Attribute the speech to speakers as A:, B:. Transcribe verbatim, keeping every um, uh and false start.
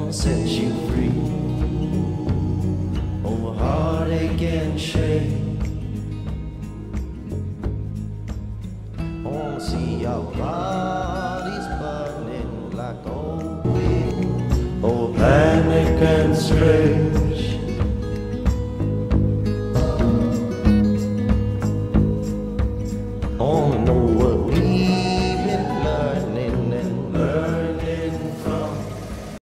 A: gonna set you free over heartache and shame. I wanna see your bodies burning like old wood or